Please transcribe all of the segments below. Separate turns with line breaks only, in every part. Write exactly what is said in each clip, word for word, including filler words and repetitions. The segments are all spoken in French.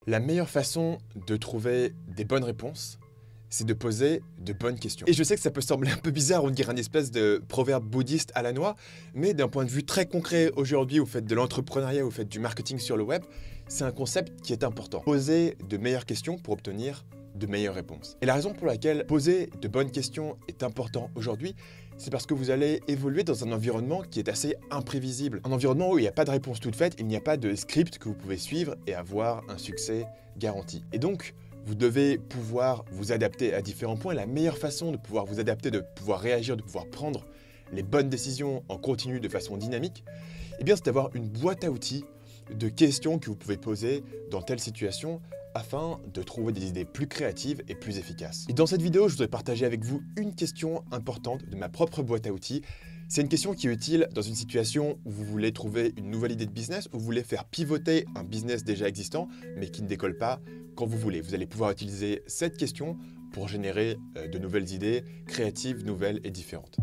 La meilleure façon de trouver des bonnes réponses, c'est de poser de bonnes questions. Et je sais que ça peut sembler un peu bizarre, on dirait une espèce de proverbe bouddhiste à la noix, mais d'un point de vue très concret aujourd'hui, vous faites de l'entrepreneuriat, vous faites du marketing sur le web, c'est un concept qui est important. Poser de meilleures questions pour obtenir de meilleures réponses. Et la raison pour laquelle poser de bonnes questions est important aujourd'hui, c'est parce que vous allez évoluer dans un environnement qui est assez imprévisible. Un environnement où il n'y a pas de réponse toute faite, il n'y a pas de script que vous pouvez suivre et avoir un succès garanti. Et donc, vous devez pouvoir vous adapter à différents points. La meilleure façon de pouvoir vous adapter, de pouvoir réagir, de pouvoir prendre les bonnes décisions en continu de façon dynamique, eh bien, c'est d'avoir une boîte à outils de questions que vous pouvez poser dans telle situation afin de trouver des idées plus créatives et plus efficaces. Et dans cette vidéo, je voudrais partager avec vous une question importante de ma propre boîte à outils. C'est une question qui est utile dans une situation où vous voulez trouver une nouvelle idée de business, où vous voulez faire pivoter un business déjà existant, mais qui ne décolle pas quand vous voulez. Vous allez pouvoir utiliser cette question pour générer de nouvelles idées créatives, nouvelles et différentes.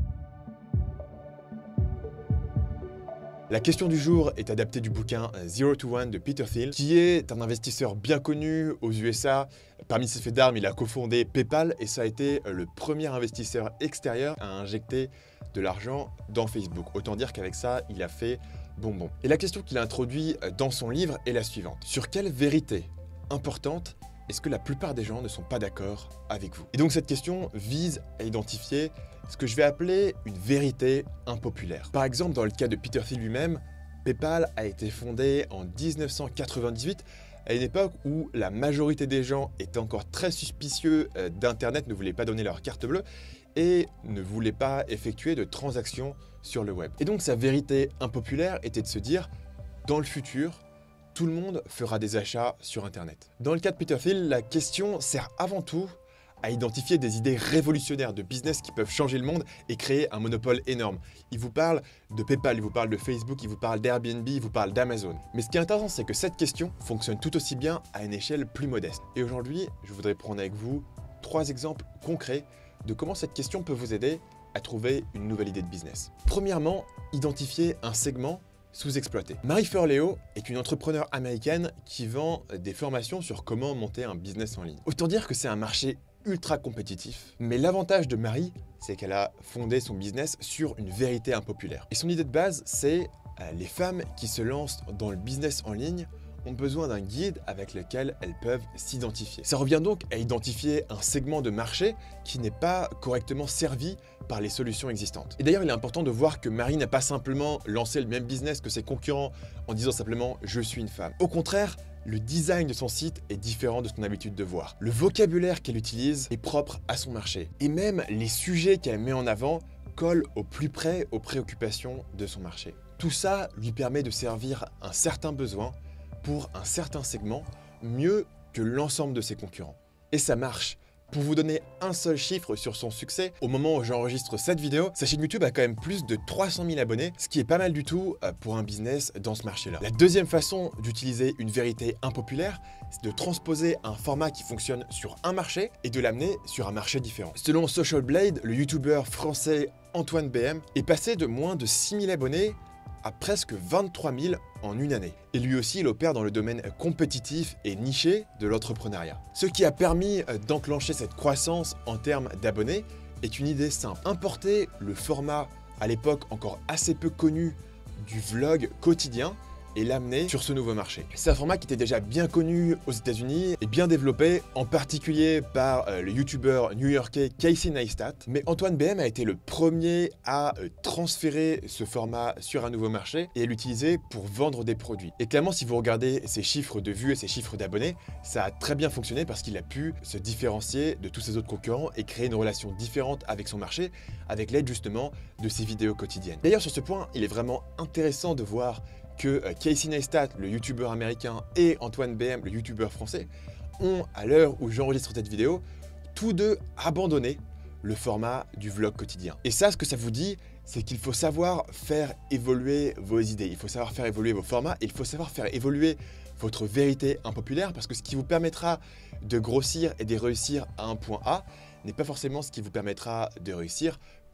La question du jour est adaptée du bouquin Zero to One de Peter Thiel, qui est un investisseur bien connu aux U S A. Parmi ses faits d'armes, il a cofondé PayPal et ça a été le premier investisseur extérieur à injecter de l'argent dans Facebook. Autant dire qu'avec ça, il a fait bonbon. Et la question qu'il a introduite dans son livre est la suivante. Sur quelle vérité importante est-ce que la plupart des gens ne sont pas d'accord avec vous? Et donc cette question vise à identifier ce que je vais appeler une vérité impopulaire. Par exemple, dans le cas de Peter Thiel lui-même, PayPal a été fondé en mille neuf cent quatre-vingt-dix-huit, à une époque où la majorité des gens étaient encore très suspicieux d'Internet, ne voulaient pas donner leur carte bleue et ne voulaient pas effectuer de transactions sur le web. Et donc sa vérité impopulaire était de se dire, dans le futur, tout le monde fera des achats sur Internet. Dans le cas de Peter Thiel, la question sert avant tout à identifier des idées révolutionnaires de business qui peuvent changer le monde et créer un monopole énorme. Il vous parle de PayPal, il vous parle de Facebook, il vous parle d'Airbnb, il vous parle d'Amazon. Mais ce qui est intéressant, c'est que cette question fonctionne tout aussi bien à une échelle plus modeste. Et aujourd'hui, je voudrais prendre avec vous trois exemples concrets de comment cette question peut vous aider à trouver une nouvelle idée de business. Premièrement, identifier un segment sous-exploité. Marie Forleo est une entrepreneure américaine qui vend des formations sur comment monter un business en ligne. Autant dire que c'est un marché ultra compétitif, mais l'avantage de Marie, c'est qu'elle a fondé son business sur une vérité impopulaire. Et son idée de base, c'est euh, les femmes qui se lancent dans le business en ligne ont besoin d'un guide avec lequel elles peuvent s'identifier. Ça revient donc à identifier un segment de marché qui n'est pas correctement servi par les solutions existantes. Et d'ailleurs, il est important de voir que Marie n'a pas simplement lancé le même business que ses concurrents en disant simplement « je suis une femme ». Au contraire, le design de son site est différent de ce qu'on a l'habitude de voir. Le vocabulaire qu'elle utilise est propre à son marché. Et même les sujets qu'elle met en avant collent au plus près aux préoccupations de son marché. Tout ça lui permet de servir un certain besoin pour un certain segment mieux que l'ensemble de ses concurrents. Et ça marche. Pour vous donner un seul chiffre sur son succès, au moment où j'enregistre cette vidéo, sa chaîne YouTube a quand même plus de trois cent mille abonnés, ce qui est pas mal du tout pour un business dans ce marché-là. La deuxième façon d'utiliser une vérité impopulaire, c'est de transposer un format qui fonctionne sur un marché et de l'amener sur un marché différent. Selon Social Blade, le youtubeur français Antoine B M est passé de moins de six mille abonnés à presque vingt-trois mille en une année. Et lui aussi, il opère dans le domaine compétitif et niché de l'entrepreneuriat. Ce qui a permis d'enclencher cette croissance en termes d'abonnés est une idée simple. Importer le format, à l'époque encore assez peu connu, du vlog quotidien et l'amener sur ce nouveau marché. C'est un format qui était déjà bien connu aux États-Unis et bien développé, en particulier par euh, le youtubeur new-yorkais Casey Neistat. Mais Antoine B M a été le premier à euh, transférer ce format sur un nouveau marché et à l'utiliser pour vendre des produits. Et clairement, si vous regardez ses chiffres de vues et ses chiffres d'abonnés, ça a très bien fonctionné parce qu'il a pu se différencier de tous ses autres concurrents et créer une relation différente avec son marché, avec l'aide justement de ses vidéos quotidiennes. D'ailleurs, sur ce point, il est vraiment intéressant de voir que Casey Neistat, le youtubeur américain, et Antoine B M, le youtubeur français, ont, à l'heure où j'enregistre cette vidéo, tous deux abandonné le format du vlog quotidien. Et ça, ce que ça vous dit, c'est qu'il faut savoir faire évoluer vos idées, il faut savoir faire évoluer vos formats, et il faut savoir faire évoluer votre vérité impopulaire, parce que ce qui vous permettra de grossir et de réussir à un point A n'est pas forcément ce qui vous permettra de réussir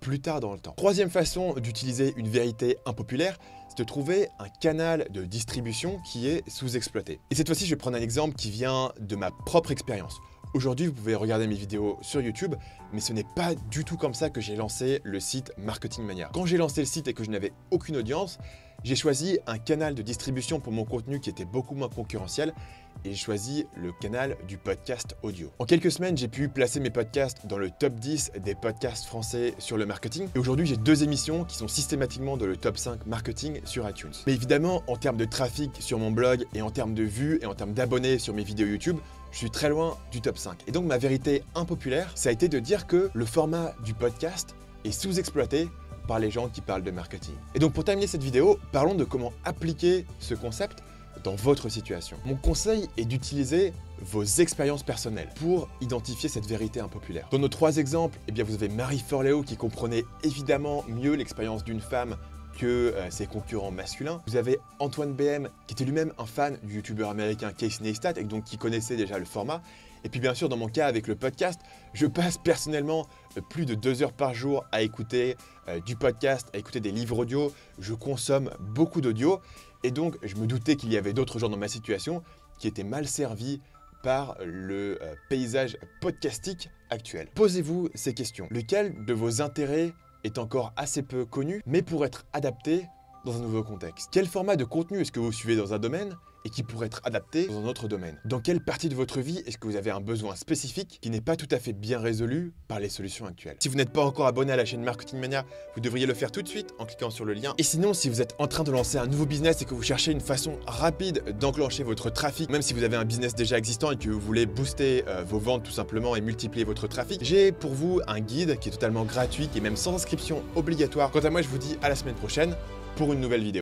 plus tard dans le temps. Troisième façon d'utiliser une vérité impopulaire, c'est de trouver un canal de distribution qui est sous-exploité. Et cette fois-ci, je vais prendre un exemple qui vient de ma propre expérience. Aujourd'hui, vous pouvez regarder mes vidéos sur YouTube, mais ce n'est pas du tout comme ça que j'ai lancé le site Marketing Mania. Quand j'ai lancé le site et que je n'avais aucune audience, j'ai choisi un canal de distribution pour mon contenu qui était beaucoup moins concurrentiel et j'ai choisi le canal du podcast audio. En quelques semaines, j'ai pu placer mes podcasts dans le top dix des podcasts français sur le marketing. Et aujourd'hui, j'ai deux émissions qui sont systématiquement dans le top cinq marketing sur iTunes. Mais évidemment, en termes de trafic sur mon blog et en termes de vues et en termes d'abonnés sur mes vidéos YouTube, je suis très loin du top cinq. Et donc ma vérité impopulaire, ça a été de dire que le format du podcast est sous-exploité par les gens qui parlent de marketing. Et donc pour terminer cette vidéo, parlons de comment appliquer ce concept dans votre situation. Mon conseil est d'utiliser vos expériences personnelles pour identifier cette vérité impopulaire. Dans nos trois exemples, eh bien vous avez Marie Forleo qui comprenait évidemment mieux l'expérience d'une femme que euh, ses concurrents masculins. Vous avez Antoine B M qui était lui-même un fan du youtubeur américain Casey Neistat et donc qui connaissait déjà le format. Et puis bien sûr, dans mon cas avec le podcast, je passe personnellement euh, plus de deux heures par jour à écouter euh, du podcast, à écouter des livres audio. Je consomme beaucoup d'audio et donc je me doutais qu'il y avait d'autres gens dans ma situation qui étaient mal servis par le euh, paysage podcastique actuel. Posez-vous ces questions. Lequel de vos intérêts est encore assez peu connu, mais pour être adapté dans un nouveau contexte? Quel format de contenu est-ce que vous suivez dans un domaine et qui pourrait être adapté dans un autre domaine? Dans quelle partie de votre vie est-ce que vous avez un besoin spécifique qui n'est pas tout à fait bien résolu par les solutions actuelles? Si vous n'êtes pas encore abonné à la chaîne Marketing Mania, vous devriez le faire tout de suite en cliquant sur le lien. Et sinon, si vous êtes en train de lancer un nouveau business et que vous cherchez une façon rapide d'enclencher votre trafic, même si vous avez un business déjà existant et que vous voulez booster euh, vos ventes tout simplement et multiplier votre trafic, j'ai pour vous un guide qui est totalement gratuit et même sans inscription obligatoire. Quant à moi, je vous dis à la semaine prochaine pour une nouvelle vidéo.